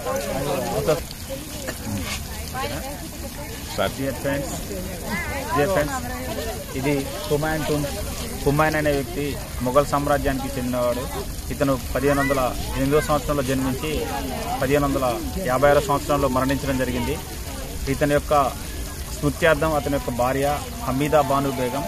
ఇది హుమాయూన్ టూంబ్స్. హుమాయూన్ అనే వ్యక్తి మొఘల్ సామ్రాజ్యానికి చెందినవాడు. ఇతను 1508వ సంవత్సరంలో జన్మించి 1556వ సంవత్సరంలో మరణించడం జరిగింది. ఇతని యొక్క స్మృత్యార్థం అతని యొక్క భార్య హమీదా బాను బేగం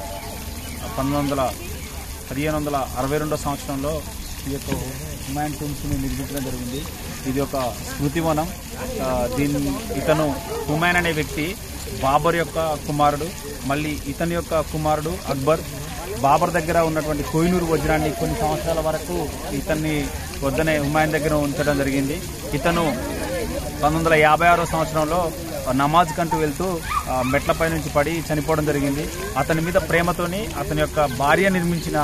1562వ సంవత్సరంలో ఈ యొక్క హుమాయూన్ టూంబ్స్ని నిర్మించడం జరిగింది. ఇది ఒక స్మృతివనం. ఇతను హుమాయూన్ అనే వ్యక్తి బాబర్ యొక్క కుమారుడు. మళ్ళీ ఇతని యొక్క కుమారుడు అక్బర్ బాబర్ దగ్గర ఉన్నటువంటి కోహినూర్ వజ్రాన్ని కొన్ని సంవత్సరాల వరకు ఇతన్ని వద్దనే హుమాయూన్ దగ్గర ఉంచడం జరిగింది. ఇతను 1956వ సంవత్సరంలో నమాజ్ కంటూ వెళ్తూ మెట్లపై నుంచి పడి చనిపోవడం జరిగింది. అతని మీద ప్రేమతోని అతని యొక్క భార్య నిర్మించిన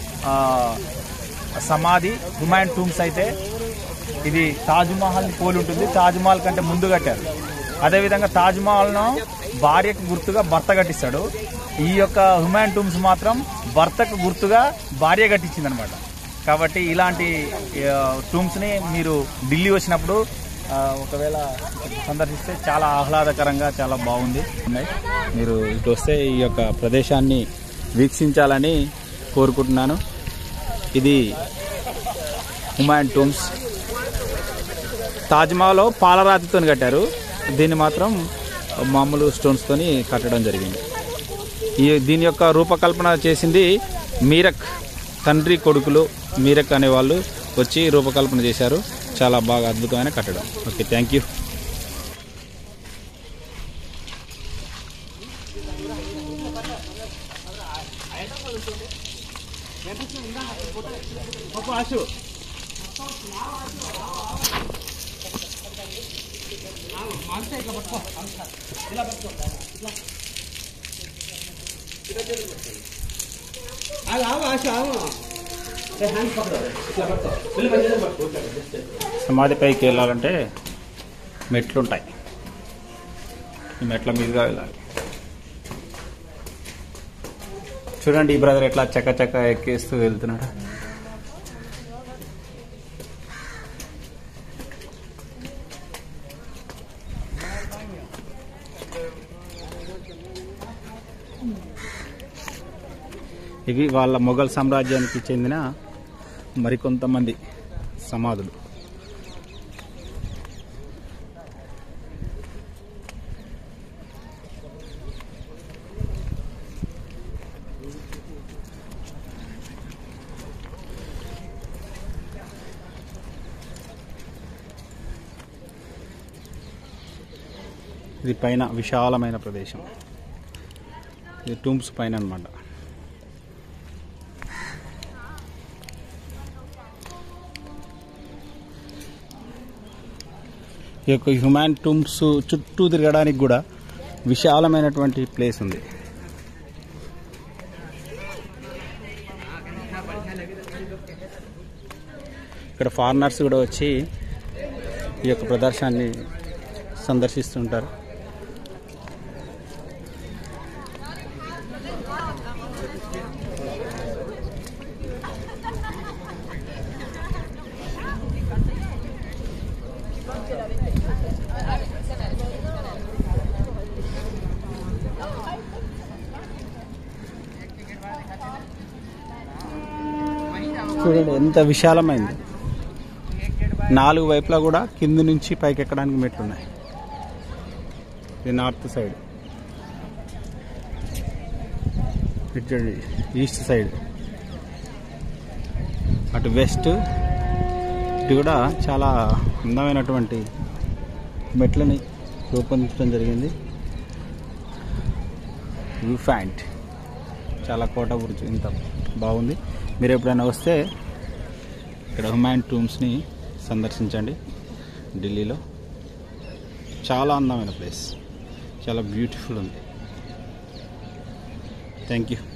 సమాధి హుమాయూన్ టూంబ్స్. అయితే ఇది తాజ్మహల్ని పోలి ఉంటుంది. తాజ్మహల్ కంటే ముందు కట్టారు. అదేవిధంగా తాజ్మహల్ను భార్యకు గుర్తుగా భర్త కట్టిస్తాడు. ఈ యొక్క హుమాయూన్ టూంబ్స్ మాత్రం భర్తకు గుర్తుగా భార్య కట్టించింది అనమాట. కాబట్టి ఇలాంటి టూంబ్స్ని మీరు ఢిల్లీ వచ్చినప్పుడు ఒకవేళ సందర్శిస్తే చాలా ఆహ్లాదకరంగా చాలా బాగుంది. మీరు ఇటు వస్తే ఈ యొక్క ప్రదేశాన్ని వీక్షించాలని కోరుకుంటున్నాను. ఇది హుమాయూన్ టూంబ్స్. తాజ్మహల్ పాలరాతితో కట్టారు. దీన్ని మాత్రం మామూలు స్టోన్స్తోని కట్టడం జరిగింది. దీని యొక్క రూపకల్పన చేసింది మీరక్ తండ్రి కొడుకులు మీరక్ అనేవాళ్ళు వచ్చి రూపకల్పన చేశారు. చాలా బాగా అద్భుతమైన కట్టడం. Okay, thank you. సమాధి పైకి వెళ్ళాలంటే మెట్లుంటాయి. ఈ మెట్ల మీదుగా వెళ్ళాలి. చూడండి ఈ బ్రదర్ ఎట్లా చక్క ఎక్కేస్తూ వెళ్తున్నాడు. ఇవి వాళ్ళ మొఘల్ సామ్రాజ్యానికి చెందిన మరికొంతమంది సమాధులు. ఇది పైన విశాలమైన ప్రదేశం. ఇది టూంబ్స్ పైన అన్నమాట. ఈ యొక్క హుమాయూన్ టూంబ్స్ చుట్టూ తిరగడానికి కూడా విశాలమైనటువంటి ప్లేస్ ఉంది. ఇక్కడ ఫారినర్స్ కూడా వచ్చి ఈ యొక్క ప్రదర్శనాన్ని సందర్శిస్తుంటారు. చూడండి ఎంత విశాలమైంది. 4 వైపులా కూడా కింది నుంచి పైకి ఎక్కడానికి మెట్లున్నాయి. ఇది నార్త్ సైడ్, ఇటు ఈస్ట్ సైడ్, అటు వెస్ట్, ఇటు కూడా చాలా అందమైనటువంటి మెట్లని రూపొందించడం జరిగింది. వ్యూ పాయింట్ చాలా కోట గురించి ఇంత బాగుంది. మీరు ఎప్పుడైనా వస్తే ఇక్కడ హుమాయూన్ టూంబ్స్ని సందర్శించండి. ఢిల్లీలో చాలా అందమైన ప్లేస్, చాలా బ్యూటిఫుల్ ఉంది. Thank you.